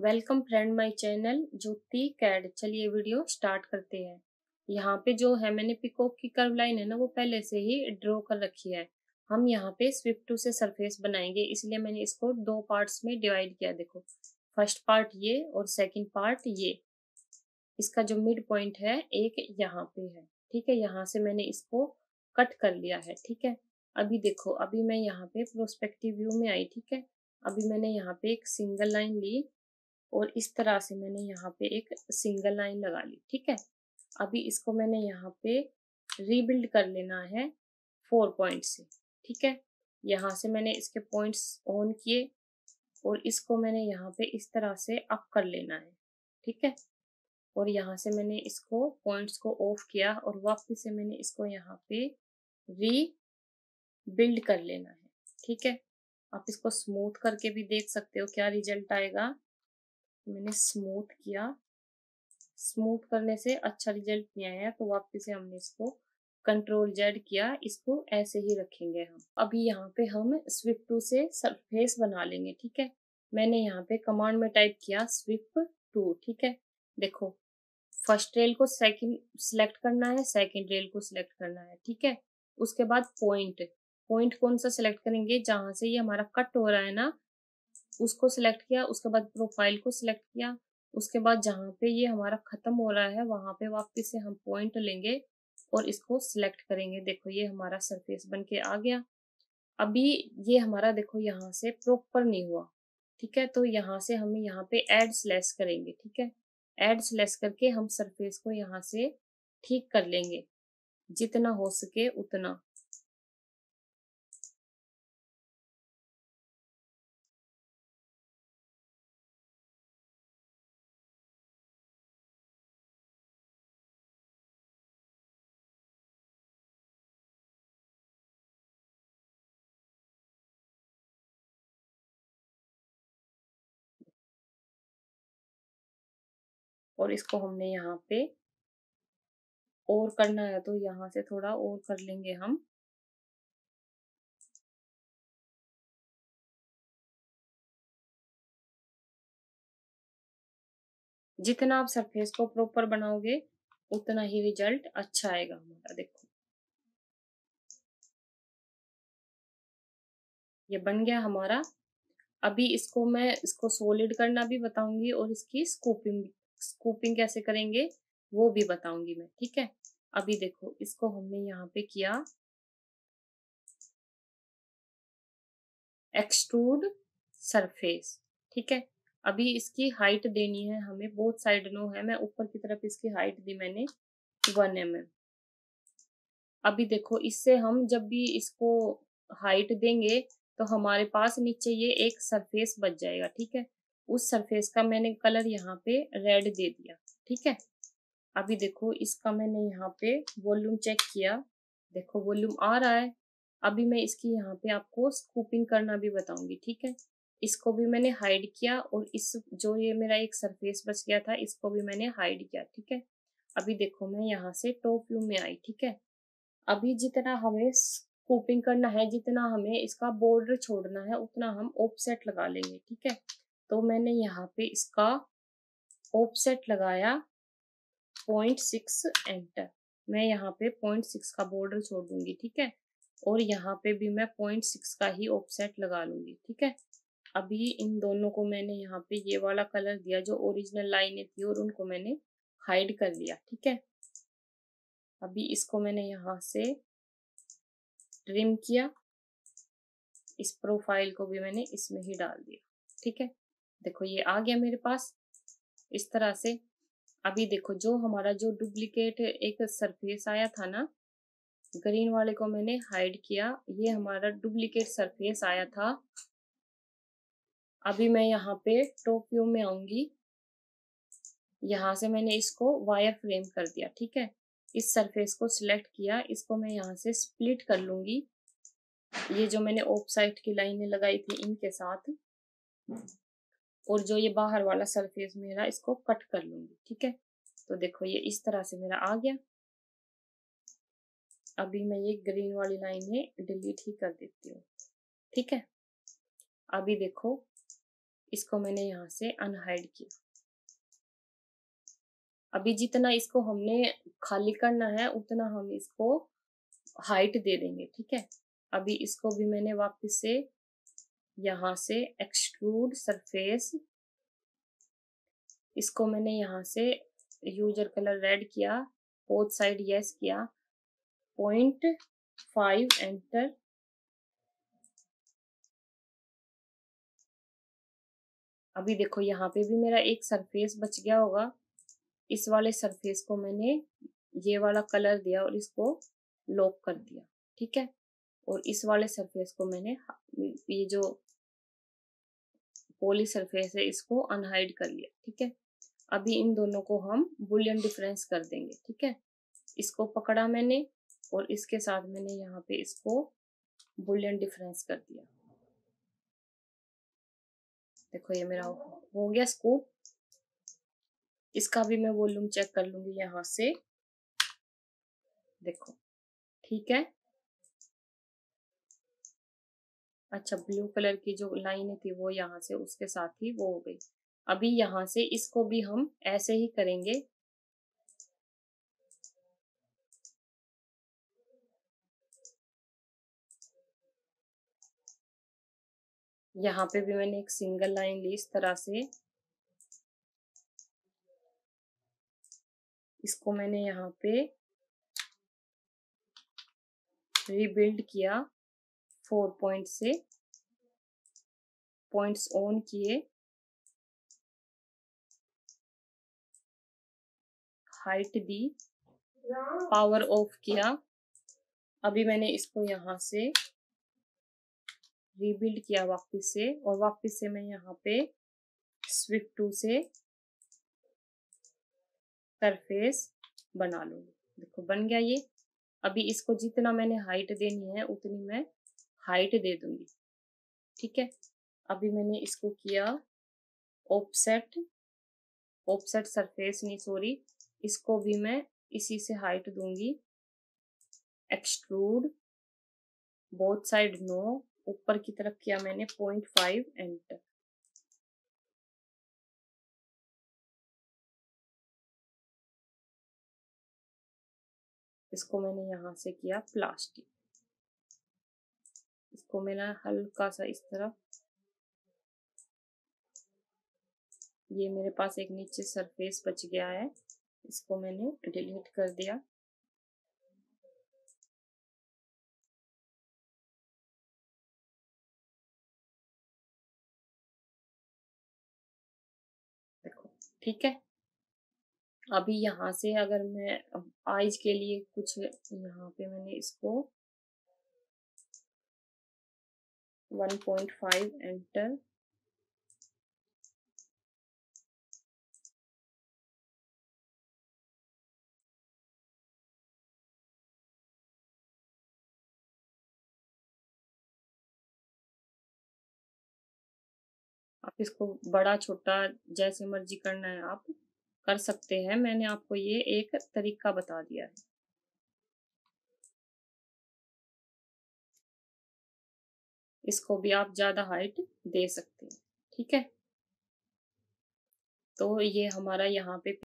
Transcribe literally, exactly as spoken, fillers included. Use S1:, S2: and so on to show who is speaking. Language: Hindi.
S1: Welcome friend my channel Jyoti कैड। चलिए वीडियो स्टार्ट करते हैं। यहाँ पे जो है मैंने पिकॉक की कर्व लाइन है ना वो पहले से ही ड्रॉ कर रखी है। हम यहाँ पे स्विफ्ट टू से सरफेस बनाएंगे, इसलिए मैंने इसको दो पार्ट्स में डिवाइड किया। देखो, फर्स्ट पार्ट ये और सेकंड पार्ट ये। इसका जो मिड पॉइंट है एक यहाँ पे है, ठीक है। यहाँ से मैंने इसको कट कर लिया है, ठीक है। अभी देखो, अभी मैं यहाँ पे प्रोस्पेक्टिव व्यू में आई, ठीक है। अभी मैंने यहाँ पे एक सिंगल लाइन ली और इस तरह से मैंने यहाँ पे एक सिंगल लाइन लगा ली, ठीक है। अभी इसको मैंने यहाँ पे रीबिल्ड कर लेना है फोर पॉइंट से, ठीक है। यहाँ से मैंने इसके पॉइंट्स ऑन किए और इसको मैंने यहाँ पे इस तरह से अप कर लेना है, ठीक है। और यहाँ से मैंने इसको पॉइंट्स को ऑफ किया और वापस से मैंने इसको यहाँ पे रीबिल्ड कर लेना है, ठीक है। आप इसको स्मूथ करके भी देख सकते हो क्या रिजल्ट आएगा। मैंने स्मूथ किया, स्मूथ करने से अच्छा रिजल्ट नहीं आया तो वापस से हमने इसको कंट्रोल जेड किया। इसको ऐसे ही रखेंगे हम। अभी यहाँ पे हम स्विफ्ट टू से सरफेस बना लेंगे, ठीक है। मैंने यहाँ पे कमांड में टाइप किया स्विफ्ट टू, ठीक है। देखो, फर्स्ट रेल को सेकंड सिलेक्ट करना है, सेकंड रेल को सिलेक्ट करना है, ठीक है। उसके बाद पॉइंट पॉइंट कौन सा सिलेक्ट करेंगे, जहां से ये हमारा कट हो रहा है ना उसको सिलेक्ट किया। उसके बाद प्रोफाइल को सिलेक्ट किया। उसके बाद जहाँ पे ये हमारा खत्म हो रहा है वहां पे वापस से हम पॉइंट लेंगे और इसको सिलेक्ट करेंगे। देखो, ये हमारा सरफेस बन के आ गया। अभी ये हमारा देखो यहाँ से प्रॉपर नहीं हुआ, ठीक है। तो यहाँ से हमें यहाँ पे एड स्लैश करेंगे, ठीक है। एड स्लैश करके हम सरफेस को यहाँ से ठीक कर लेंगे जितना हो सके उतना। और इसको हमने यहाँ पे और करना है तो यहाँ से थोड़ा और कर लेंगे हम। जितना आप सरफेस को प्रॉपर बनाओगे उतना ही रिजल्ट अच्छा आएगा हमारा। देखो, ये बन गया हमारा। अभी इसको मैं इसको सॉलिड करना भी बताऊंगी और इसकी स्कूपिंग स्कूपिंग कैसे करेंगे वो भी बताऊंगी मैं, ठीक है। अभी देखो, इसको हमने यहाँ पे किया एक्सट्रूड सरफेस, ठीक है। अभी इसकी हाइट देनी है हमें, बहुत साइड नो है, मैं ऊपर की तरफ इसकी हाइट दी मैंने वन एम एम। अभी देखो, इससे हम जब भी इसको हाइट देंगे तो हमारे पास नीचे ये एक सरफेस बच जाएगा, ठीक है। उस सरफेस का मैंने कलर यहाँ पे रेड दे दिया, ठीक है। अभी देखो, इसका मैंने यहाँ पे वॉल्यूम चेक किया। देखो, वॉल्यूम आ रहा है। अभी मैं इसकी यहाँ पे आपको स्कूपिंग करना भी बताऊंगी, ठीक है। इसको भी मैंने हाइड किया और इस जो ये मेरा एक सरफेस बच गया था इसको भी मैंने हाइड किया, ठीक है। अभी देखो, मैं यहाँ से टॉप व्यू में आई, ठीक है। अभी जितना हमें स्कूपिंग करना है, जितना हमें इसका बॉर्डर छोड़ना है उतना हम ऑफसेट लगा लेंगे, ठीक है। तो मैंने यहाँ पे इसका ऑफसेट लगाया पॉइंट सिक्स एंटर। मैं यहाँ पे पॉइंट सिक्स का बॉर्डर छोड़ दूंगी, ठीक है। और यहाँ पे भी मैं पॉइंट सिक्स का ही ऑफसेट लगा लूंगी, ठीक है। अभी इन दोनों को मैंने यहाँ पे ये वाला कलर दिया जो ओरिजिनल लाइनें थी और उनको मैंने हाइड कर लिया, ठीक है। अभी इसको मैंने यहाँ से ट्रिम किया। इस प्रोफाइल को भी मैंने इसमें ही डाल दिया, ठीक है। देखो, ये आ गया मेरे पास इस तरह से। अभी देखो, जो हमारा जो डुप्लीकेट एक सरफेस आया था ना, ग्रीन वाले को मैंने हाइड किया। ये हमारा डुप्लीकेट सरफेस आया था। अभी मैं यहाँ पे टॉप व्यू में आऊंगी। यहाँ से मैंने इसको वायर फ्रेम कर दिया, ठीक है। इस सरफेस को सिलेक्ट किया, इसको मैं यहाँ से स्प्लिट कर लूंगी। ये जो मैंने ऑफ साइड की लाइनें लगाई थी इनके साथ, और जो ये बाहर वाला सरफेस मेरा इसको कट कर लूंगी, ठीक है। तो देखो, ये इस तरह से मेरा आ गया। अभी मैं ये ग्रीन वाली लाइन है डिलीट ही कर देती हूँ, ठीक है। अभी देखो, इसको मैंने यहाँ से अनहाइड किया। अभी जितना इसको हमने खाली करना है उतना हम इसको हाइट दे देंगे, ठीक है। अभी इसको भी मैंने वापस से यहाँ से एक्सट्रूड सरफेस, इसको मैंने यहाँ से यूजर कलर रेड किया, बोथ साइड यस किया, पॉइंट फाइव एंटर। अभी देखो यहाँ पे भी मेरा एक सरफेस बच गया होगा। इस वाले सरफेस को मैंने ये वाला कलर दिया और इसको लॉक कर दिया, ठीक है। और इस वाले सरफेस को मैंने ये जो पॉली सरफेस है इसको अनहाइड कर लिया, ठीक है। अभी इन दोनों को हम बुलियन डिफरेंस कर देंगे, ठीक है। इसको पकड़ा मैंने और इसके साथ मैंने यहाँ पे इसको बुलियन डिफरेंस कर दिया। देखो ये मेरा हो गया स्कूप। इसका भी मैं वॉल्यूम चेक कर लूंगी यहाँ से, देखो ठीक है। अच्छा, ब्लू कलर की जो लाइन थी वो यहाँ से उसके साथ ही वो हो गई। अभी यहाँ से इसको भी हम ऐसे ही करेंगे। यहाँ पे भी मैंने एक सिंगल लाइन ली इस तरह से, इसको मैंने यहाँ पे रीबिल्ड किया, फोर पॉइंट से पॉइंट्स ऑन किए, हाइट दी, पावर ऑफ किया। अभी मैंने इसको यहाँ से रीबिल्ड किया वापस से, और वापस से मैं यहाँ पे स्विफ्ट टू से सरफेस बना लूंगी। देखो बन गया ये। अभी इसको जितना मैंने हाइट देनी है उतनी मैं हाइट दे दूंगी, ठीक है। अभी मैंने इसको किया ऑफसेट, ऑफसेट सरफेस नहीं सॉरी, इसको भी मैं इसी से हाइट दूंगी। एक्सट्रूड, बोथ साइड नो, ऊपर की तरफ किया मैंने पॉइंट फाइव एंटर। इसको मैंने यहाँ से किया प्लास्टिक, इसको मैंने हल्का सा इस तरफ, ये मेरे पास एक नीचे सरफेस बच गया है, इसको मैंने डिलीट कर दिया। देखो ठीक है। अभी यहाँ से अगर मैं आइज के लिए कुछ, यहाँ पे मैंने इसको वन पॉइंट फाइव एंटर, आप इसको बड़ा छोटा जैसे मर्जी करना है आप कर सकते हैं, मैंने आपको ये एक तरीका बता दिया है। इसको भी आप ज्यादा हाइट दे सकते हैं, ठीक है। तो ये हमारा यहाँ पे